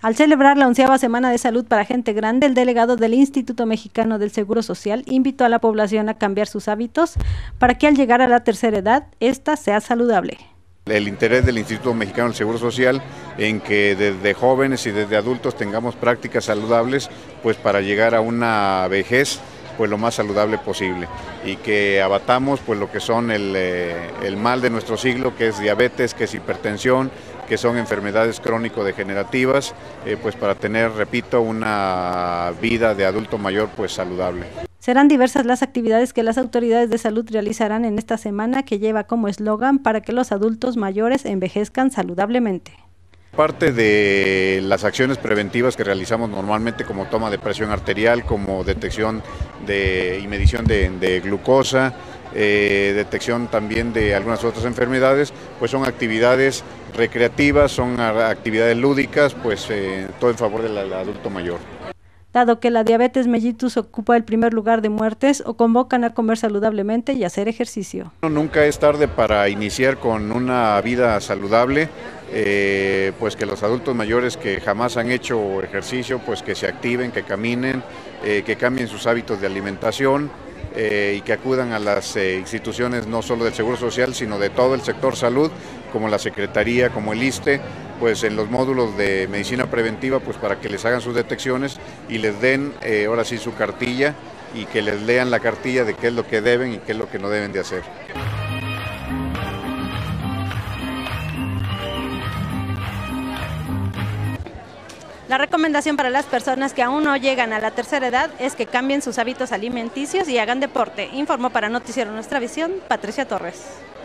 Al celebrar la 11ª Semana de Salud para Gente Grande, el delegado del Instituto Mexicano del Seguro Social invitó a la población a cambiar sus hábitos para que al llegar a la tercera edad, ésta sea saludable. El interés del Instituto Mexicano del Seguro Social en que desde jóvenes y desde adultos tengamos prácticas saludables, pues para llegar a una vejez pues lo más saludable posible y que abatamos pues lo que son el mal de nuestro siglo, que es diabetes, que es hipertensión, que son enfermedades crónico-degenerativas, pues para tener, repito, una vida de adulto mayor pues saludable. Serán diversas las actividades que las autoridades de salud realizarán en esta semana, que lleva como eslogan para que los adultos mayores envejezcan saludablemente. Parte de las acciones preventivas que realizamos normalmente, como toma de presión arterial, como detección y medición de glucosa, detección también de algunas otras enfermedades, pues son actividades recreativas, son actividades lúdicas, pues todo en favor del adulto mayor. Dado que la diabetes mellitus ocupa el primer lugar de muertes, o convocan a comer saludablemente y hacer ejercicio. Nunca es tarde para iniciar con una vida saludable, pues que los adultos mayores que jamás han hecho ejercicio, pues que se activen, que caminen, que cambien sus hábitos de alimentación y que acudan a las instituciones no solo del Seguro Social, sino de todo el sector salud, como la Secretaría, como el ISSSTE, pues en los módulos de medicina preventiva, pues para que les hagan sus detecciones y les den ahora sí su cartilla y que les lean la cartilla de qué es lo que deben y qué es lo que no deben de hacer. La recomendación para las personas que aún no llegan a la tercera edad es que cambien sus hábitos alimenticios y hagan deporte. Informó para Noticiero Nuestra Visión, Patricia Torres.